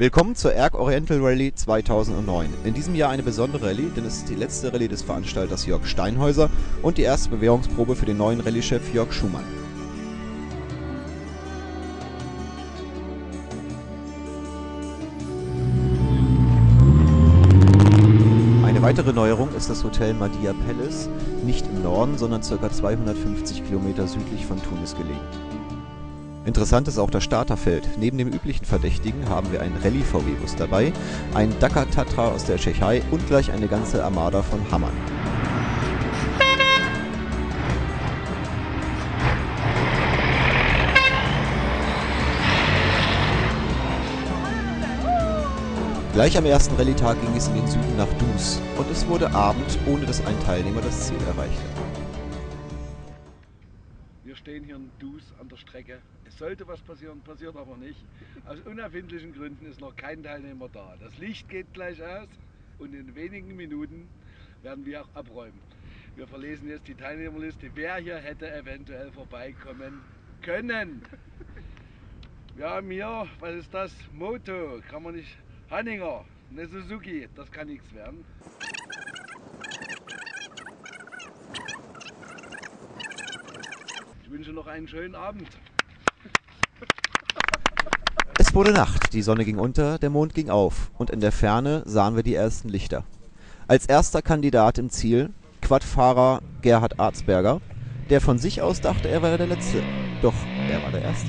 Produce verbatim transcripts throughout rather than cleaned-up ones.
Willkommen zur Erg Oriental Rallye zweitausendneun. In diesem Jahr eine besondere Rallye, denn es ist die letzte Rallye des Veranstalters Jörg Steinhäuser und die erste Bewährungsprobe für den neuen Rallye-Chef Jörg Schumann. Eine weitere Neuerung ist das Hotel Madia Palace, nicht im Norden, sondern ca. zweihundertfünfzig Kilometer südlich von Tunis gelegen. Interessant ist auch das Starterfeld. Neben dem üblichen Verdächtigen haben wir einen Rallye-V W-Bus dabei, einen Dakar Tatra aus der Tschechei und gleich eine ganze Armada von Hammern. Gleich am ersten Rallye-Tag ging es in den Süden nach Dus und es wurde Abend, ohne dass ein Teilnehmer das Ziel erreichte. Wir stehen hier in Dus an der Strecke. Es sollte was passieren, passiert aber nicht. Aus unerfindlichen Gründen ist noch kein Teilnehmer da. Das Licht geht gleich aus und in wenigen Minuten werden wir auch abräumen. Wir verlesen jetzt die Teilnehmerliste, wer hier hätte eventuell vorbeikommen können. Wir haben hier, was ist das? Moto, kann man nicht. Hanninger, eine Suzuki, das kann nichts werden. Ich wünsche noch einen schönen Abend. Es wurde Nacht, die Sonne ging unter, der Mond ging auf und in der Ferne sahen wir die ersten Lichter. Als erster Kandidat im Ziel Quadfahrer Gerhard Arzberger, der von sich aus dachte, er wäre der Letzte. Doch er war der Erste.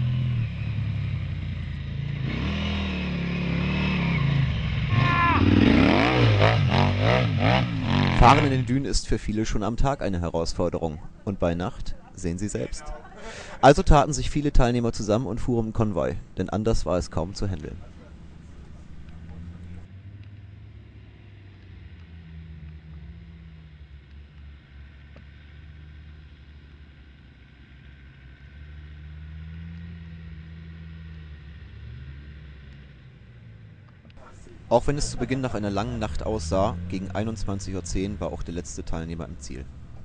Fahren in den Dünen ist für viele schon am Tag eine Herausforderung. Und bei Nacht sehen Sie selbst. Also taten sich viele Teilnehmer zusammen und fuhren im Konvoi, denn anders war es kaum zu handeln. Auch wenn es zu Beginn nach einer langen Nacht aussah, gegen einundzwanzig Uhr zehn war auch der letzte Teilnehmer im Ziel.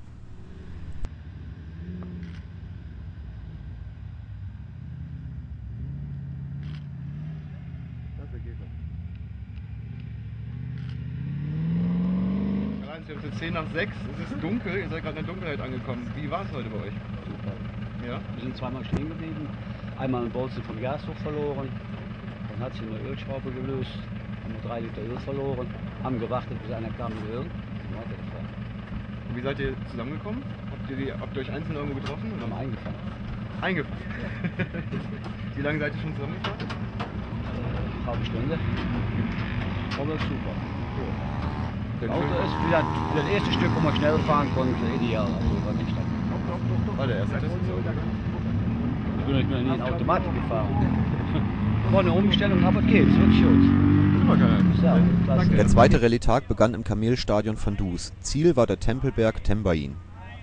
Es ist zehn nach sechs, es ist dunkel, ihr seid gerade in der Dunkelheit angekommen. Wie war es heute bei euch? Super. Ja? Wir sind zweimal stehen geblieben, einmal einen Bolzen vom Gasloch verloren, dann hat sich eine Ölschraube gelöst, haben wir drei Liter Öl verloren, haben gewartet, bis einer kam mit Öl und weitergefahren. Und wie seid ihr zusammengekommen? Habt ihr, die, habt ihr euch einzeln irgendwo getroffen? Wir haben eingefahren. Eingefahren. Wie lange seid ihr schon zusammengefahren? Eine halbe Stunde. Aber super. Denn Das Auto ist wieder für das erste Stück, wo man schnell fahren konnte, ideal. Also war nicht schlecht. war der erste Test? Ich bin noch nie in Automatik gefahren. War eine Umstellung, aber es geht, es wird schön. Super geil. Ja, klasse. Der zweite Rallye-Tag begann im Kamelstadion von Dus. Ziel war der Tempelberg Tembain.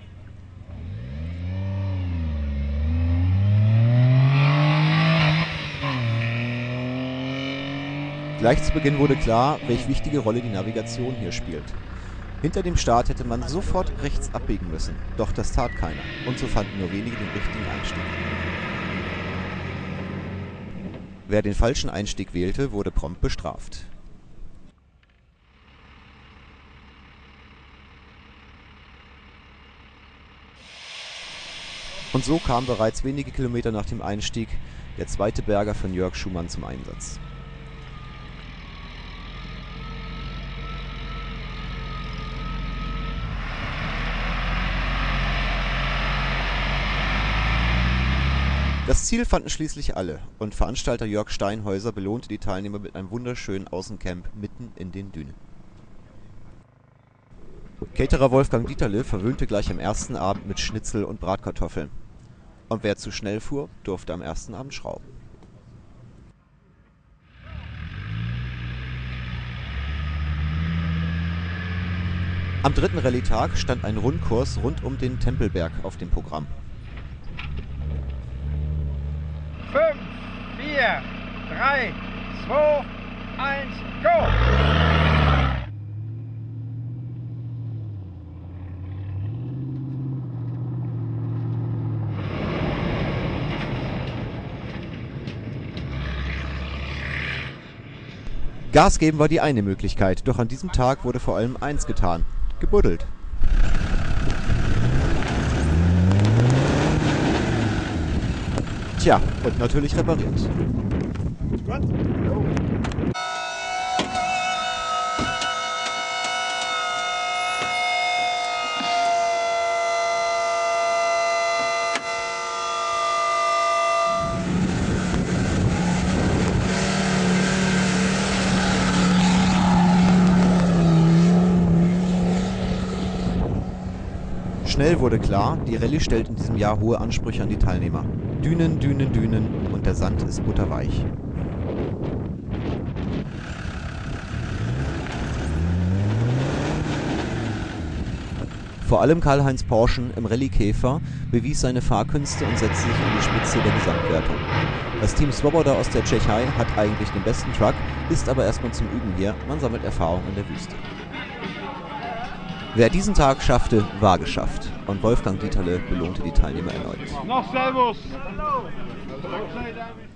Gleich zu Beginn wurde klar, welche wichtige Rolle die Navigation hier spielt. Hinter dem Start hätte man sofort rechts abbiegen müssen, doch das tat keiner und so fanden nur wenige den richtigen Einstieg. Wer den falschen Einstieg wählte, wurde prompt bestraft. Und so kam bereits wenige Kilometer nach dem Einstieg der zweite Berger von Jörg Schumann zum Einsatz. Das Ziel fanden schließlich alle und Veranstalter Jörg Steinhäuser belohnte die Teilnehmer mit einem wunderschönen Außencamp mitten in den Dünen. Caterer Wolfgang Dieterle verwöhnte gleich am ersten Abend mit Schnitzel und Bratkartoffeln. Und wer zu schnell fuhr, durfte am ersten Abend schrauben. Am dritten Rallye-Tag stand ein Rundkurs rund um den Tempelberg auf dem Programm. fünf, vier, drei, zwei, eins, go! Gas geben war die eine Möglichkeit, doch an diesem Tag wurde vor allem eins getan: gebuddelt. Tja, und natürlich repariert. Schnell wurde klar, die Rallye stellt in diesem Jahr hohe Ansprüche an die Teilnehmer. Dünen, Dünen, Dünen und der Sand ist butterweich. Vor allem Karl-Heinz Porschen im Rallye-Käfer bewies seine Fahrkünste und setzte sich an die Spitze der Gesamtwertung. Das Team Swoboda aus der Tschechei hat eigentlich den besten Truck, ist aber erstmal zum Üben hier, man sammelt Erfahrung in der Wüste. Wer diesen Tag schaffte, war geschafft. Und Wolfgang Dieterle belohnte die Teilnehmer erneut. Noch Servus! Hallo!